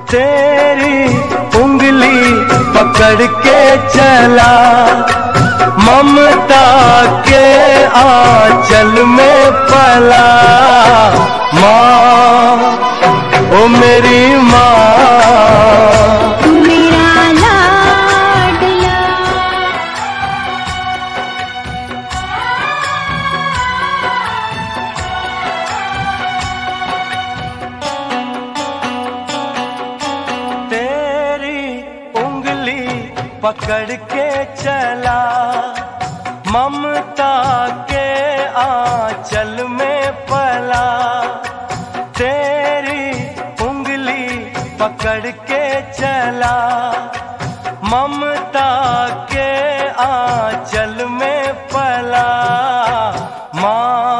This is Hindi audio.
तेरी उंगली पकड़ के चला, ममता के आंचल में पला। माँ ओ मेरी माँ, तू मेरा लाडला। तेरी उंगली पकड़ के चला, ममता के आंचल में पला। तेरी उंगली पकड़ के चला, ममता के आंचल में पला। माँ